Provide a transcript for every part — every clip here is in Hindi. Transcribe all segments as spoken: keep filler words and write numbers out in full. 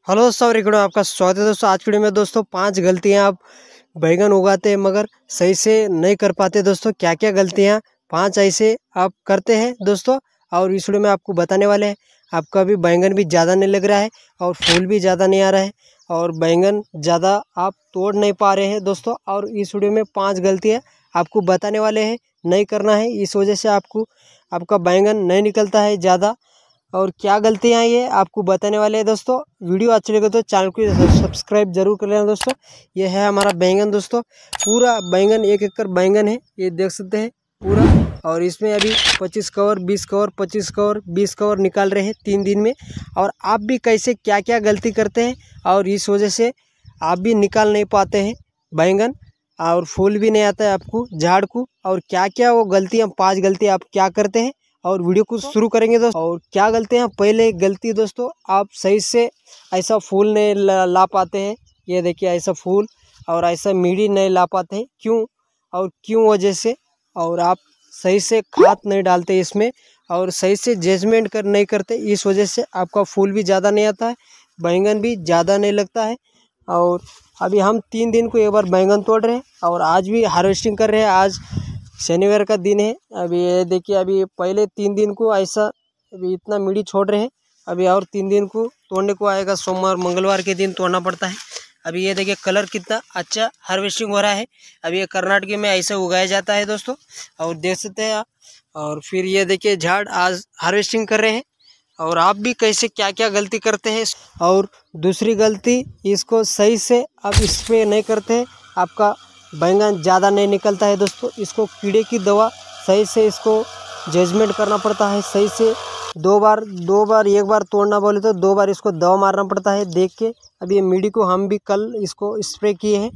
हेलो दोस्तों, और एक वीडियो में आपका स्वागत है दोस्तों। आज की वीडियो में दोस्तों पांच गलतियां आप बैगन उगाते हैं मगर सही से नहीं कर पाते दोस्तों। क्या क्या गलतियां पांच ऐसे आप करते हैं दोस्तों, और इस वीडियो में आपको बताने वाले हैं। आपका भी बैंगन भी ज़्यादा नहीं लग रहा है और फूल भी ज़्यादा नहीं आ रहा है और बैंगन ज़्यादा आप तोड़ नहीं पा रहे हैं दोस्तों। और इस वीडियो में पाँच गलतियाँ आपको बताने वाले हैं, नहीं करना है। इस वजह से आपको आपका बैंगन नहीं निकलता है ज़्यादा। और क्या गलतियाँ ये आपको बताने वाले हैं दोस्तों। वीडियो अच्छी लगे तो चैनल को सब्सक्राइब जरूर कर लेना दोस्तों। ये है हमारा बैंगन दोस्तों, पूरा बैंगन एक एकड़ बैंगन है, ये देख सकते हैं पूरा। और इसमें अभी पच्चीस कवर बीस कवर पच्चीस कवर बीस कवर निकाल रहे हैं तीन दिन में। और आप भी कैसे क्या क्या गलती करते हैं और इस वजह से आप भी निकाल नहीं पाते हैं बैंगन और फूल भी नहीं आता है आपको झाड़ को। और क्या क्या वो गलतियाँ पाँच गलतियाँ आप क्या करते हैं और वीडियो को शुरू करेंगे दोस्तों। और क्या गलतियाँ, पहले गलती दोस्तों, आप सही से ऐसा फूल नहीं ला, ला पाते हैं। ये देखिए ऐसा फूल और ऐसा मीडी नहीं ला पाते हैं, क्यों और क्यों वजह से। और आप सही से खाद नहीं डालते इसमें और सही से जजमेंट कर नहीं करते, इस वजह से आपका फूल भी ज़्यादा नहीं आता है, बैंगन भी ज़्यादा नहीं लगता है। और अभी हम तीन दिन को एक बार बैंगन तोड़ रहे हैं और आज भी हार्वेस्टिंग कर रहे हैं। आज शनिवार का दिन है। अभी ये देखिए, अभी पहले तीन दिन को ऐसा अभी इतना मिडी छोड़ रहे हैं, अभी और तीन दिन को तोड़ने को आएगा। सोमवार मंगलवार के दिन तोड़ना पड़ता है। अभी ये देखिए कलर कितना अच्छा हार्वेस्टिंग हो रहा है। अभी ये कर्नाटक में ऐसा उगाया जाता है दोस्तों, और देख सकते हैं आप। और फिर ये देखिए झाड़ आज हार्वेस्टिंग कर रहे हैं। और आप भी कैसे क्या क्या गलती करते हैं। और दूसरी गलती, इसको सही से आप स्प्रे नहीं करते, आपका बैंगन ज़्यादा नहीं निकलता है दोस्तों। इसको कीड़े की दवा सही से इसको जजमेंट करना पड़ता है, सही से दो बार दो बार एक बार तोड़ना बोले तो दो बार इसको दवा मारना पड़ता है देख के। अभी ये मीडी को हम भी कल इसको स्प्रे किए हैं।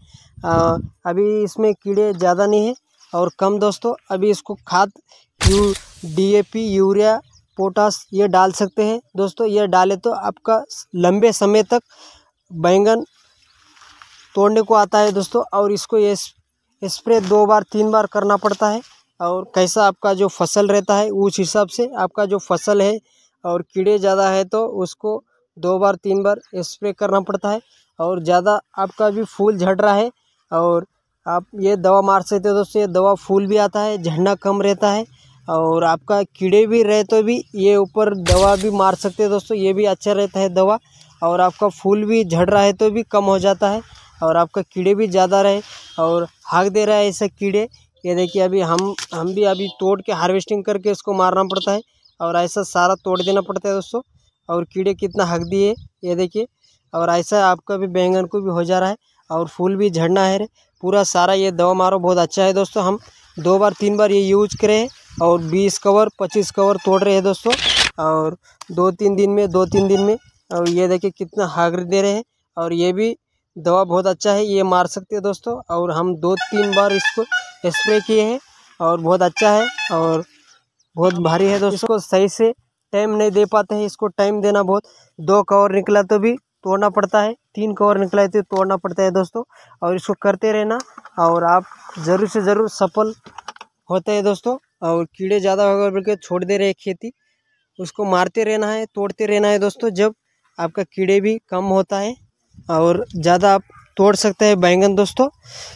अभी इसमें कीड़े ज़्यादा नहीं है और कम दोस्तों। अभी इसको खाद U D A P urea potash ये डाल सकते हैं दोस्तों। ये डाले तो आपका लंबे समय तक बैंगन तोड़ने को आता है दोस्तों। और इसको ये स्प्रे दो बार तीन बार करना पड़ता है। और कैसा आपका जो फसल रहता है उस हिसाब से आपका जो फसल है, और कीड़े ज़्यादा है तो उसको दो बार तीन बार स्प्रे करना पड़ता है। और ज़्यादा आपका भी फूल झड़ रहा है और आप ये दवा मार सकते हो दोस्तों। ये दवा फूल भी आता है, झड़ना कम रहता है। और आपका कीड़े भी रहे तो भी ये ऊपर दवा भी मार सकते हैं दोस्तों, ये भी अच्छा रहता है दवा। और आपका फूल भी झड़ रहा है तो भी कम हो जाता है। और आपका कीड़े भी ज़्यादा रहे और हाँक दे रहा है ऐसे कीड़े। ये देखिए अभी हम हम भी अभी तोड़ के हार्वेस्टिंग करके इसको मारना पड़ता है और ऐसा सारा तोड़ देना पड़ता है दोस्तों। और कीड़े कितना हाँक दिए ये देखिए। और ऐसा आपका भी बैंगन को भी हो जा रहा है और फूल भी झड़ना है पूरा सारा। ये दवा मारो बहुत अच्छा है दोस्तों। हम दो बार तीन बार ये यूज करें और बीस कवर पच्चीस कवर तोड़ रहे हैं दोस्तों। और दो तीन दिन में दो तीन दिन में और ये देखिए कितना हाँक दे रहे हैं। और ये भी दवा बहुत अच्छा है, ये मार सकते हैं दोस्तों। और हम दो तीन बार इसको स्प्रे किए हैं और बहुत अच्छा है और बहुत भारी है दोस्तों। इसको सही से टाइम नहीं दे पाते हैं, इसको टाइम देना बहुत। दो कवर निकला तो भी तोड़ना पड़ता है, तीन कवर निकला है तो तोड़ना पड़ता है दोस्तों। और इसको करते रहना और आप ज़रूर से ज़रूर सफल होते हैं दोस्तों। और कीड़े ज़्यादा होगा बोल के छोड़ दे रहे खेती, उसको मारते रहना है, तोड़ते रहना है दोस्तों। जब आपका कीड़े भी कम होता है और ज़्यादा आप तोड़ सकते हैं बैंगन दोस्तों।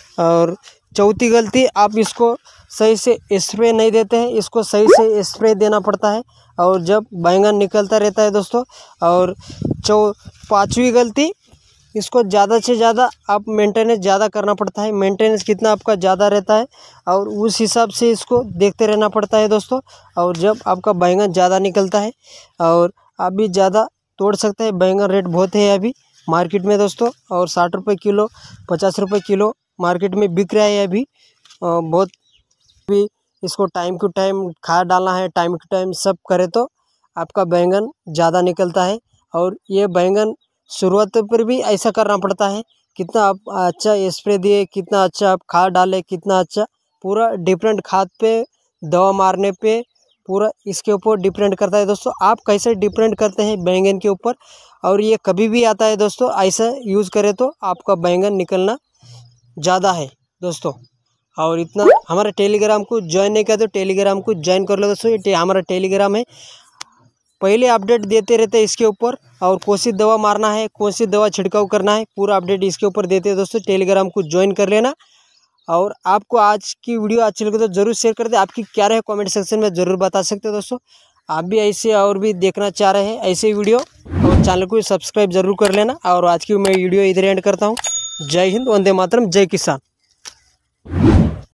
और चौथी गलती, आप इसको सही से स्प्रे नहीं देते हैं, इसको सही से स्प्रे देना पड़ता है और जब बैंगन निकलता रहता है दोस्तों। और चौ पाँचवीं गलती, इसको ज़्यादा से ज़्यादा आप मेंटेनेंस ज़्यादा करना पड़ता है। मेंटेनेंस कितना आपका ज़्यादा रहता है और उस हिसाब से इसको देखते रहना पड़ता है दोस्तों। और जब आपका बैंगन ज़्यादा निकलता है और आप भी ज़्यादा तोड़ सकते हैं। बैंगन रेट बहुत है अभी मार्केट में दोस्तों, और साठ रुपये किलो पचास रुपये किलो मार्केट में बिक रहा है अभी बहुत भी। इसको टाइम टू टाइम खाद डालना है, टाइम टू टाइम सब करे तो आपका बैंगन ज़्यादा निकलता है। और ये बैंगन शुरुआत पर भी ऐसा करना पड़ता है, कितना आप अच्छा स्प्रे दिए, कितना अच्छा आप खाद डाले, कितना अच्छा पूरा डिफरेंट खाद पे दवा मारने पे पूरा इसके ऊपर डिपेंड करता है दोस्तों। आप कैसे डिपेंड करते हैं बैंगन के ऊपर। और ये कभी भी आता है दोस्तों, ऐसा यूज़ करें तो आपका बैंगन निकलना ज़्यादा है दोस्तों। और इतना हमारा टेलीग्राम को ज्वाइन नहीं किया तो टेलीग्राम को ज्वाइन कर लो दोस्तों। ये हमारा टेलीग्राम है, पहले अपडेट देते रहते हैं इसके ऊपर, और कौन सी दवा मारना है, कौन सी दवा छिड़काव करना है, पूरा अपडेट इसके ऊपर देते हैं दोस्तों। टेलीग्राम को ज्वाइन कर लेना। और आपको आज की वीडियो अच्छी लगे तो जरूर शेयर कर दे। आपकी क्या रहे कमेंट सेक्शन में ज़रूर बता सकते हो दोस्तों। आप भी ऐसे और भी देखना चाह रहे हैं ऐसे वीडियो, और चैनल को सब्सक्राइब जरूर कर लेना। और आज की मैं वीडियो इधर एंड करता हूँ। जय हिंद, वंदे मातरम, जय किसान।